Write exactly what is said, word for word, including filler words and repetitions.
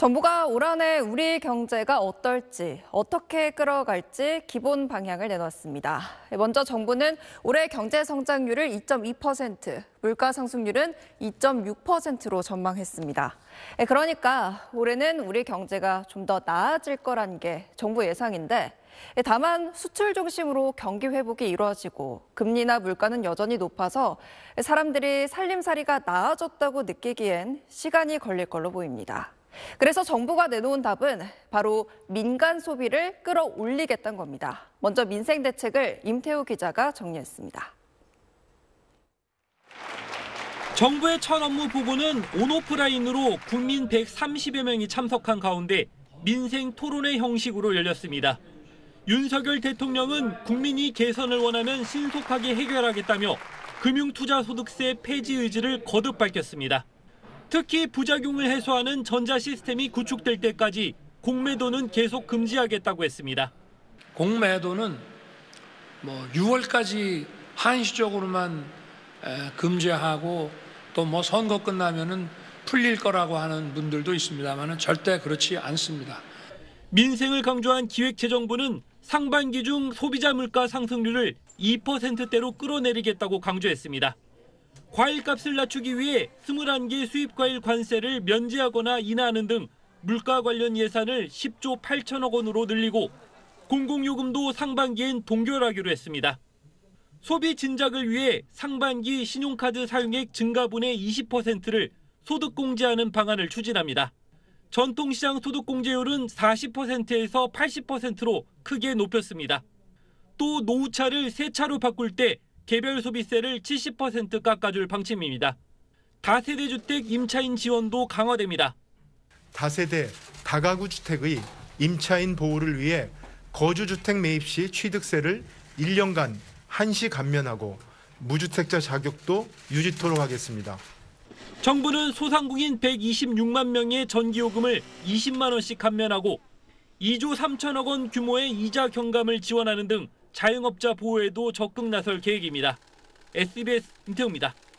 정부가 올 한해 우리 경제가 어떨지, 어떻게 끌어갈지 기본 방향을 내놨습니다. 먼저 정부는 올해 경제 성장률을 이 점 이 퍼센트, 물가 상승률은 이 점 육 퍼센트로 전망했습니다. 그러니까 올해는 우리 경제가 좀 더 나아질 거란 게 정부 예상인데, 다만 수출 중심으로 경기 회복이 이루어지고 금리나 물가는 여전히 높아서 사람들이 살림살이가 나아졌다고 느끼기엔 시간이 걸릴 걸로 보입니다. 그래서 정부가 내놓은 답은 바로 민간 소비를 끌어올리겠다는 겁니다. 먼저 민생 대책을 임태우 기자가 정리했습니다. 정부의 첫 업무 보고는 온오프라인으로 국민 백삼십여 명이 참석한 가운데 민생 토론회 형식으로 열렸습니다. 윤석열 대통령은 국민이 개선을 원하면 신속하게 해결하겠다며 금융투자소득세 폐지 의지를 거듭 밝혔습니다. 특히 부작용을 해소하는 전자 시스템이 구축될 때까지 공매도는 계속 금지하겠다고 했습니다. 공매도는 뭐 유월까지 한시적으로만 금지하고 또 뭐 선거 끝나면은 풀릴 거라고 하는 분들도 있습니다만은 절대 그렇지 않습니다. 민생을 강조한 기획재정부는 상반기 중 소비자 물가 상승률을 이 퍼센트대로 끌어내리겠다고 강조했습니다. 과일값을 낮추기 위해 이십일 개 수입과일 관세를 면제하거나 인하하는 등 물가 관련 예산을 십조 팔천억 원으로 늘리고 공공요금도 상반기엔 동결하기로 했습니다. 소비 진작을 위해 상반기 신용카드 사용액 증가분의 이십 퍼센트를 소득공제하는 방안을 추진합니다. 전통시장 소득공제율은 사십 퍼센트에서 팔십 퍼센트로 크게 높였습니다. 또 노후차를 새 차로 바꿀 때 개별 소비세를 칠십 퍼센트 깎아줄 방침입니다. 다세대 주택 임차인 지원도 강화됩니다. 다세대, 다가구 주택의 임차인 보호를 위해 거주주택 매입 시 취득세를 일 년간 한시 감면하고 무주택자 자격도 유지토록 하겠습니다. 정부는 소상공인 백이십육만 명의 전기요금을 이십만 원씩 감면하고 이조 삼천억 원 규모의 이자 경감을 지원하는 등 자영업자 보호에도 적극 나설 계획입니다. 에스비에스 임태우입니다.